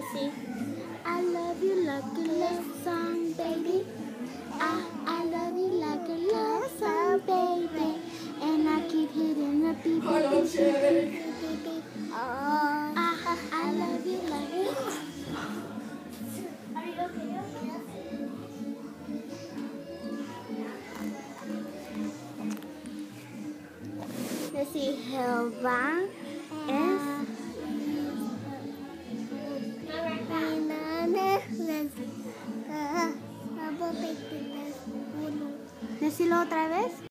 Let's see. I love you like a love song, baby. I love you like a love song, baby. And I keep hitting repeat, baby. I love you like a Let's see. Helva es Decirlo otra vez.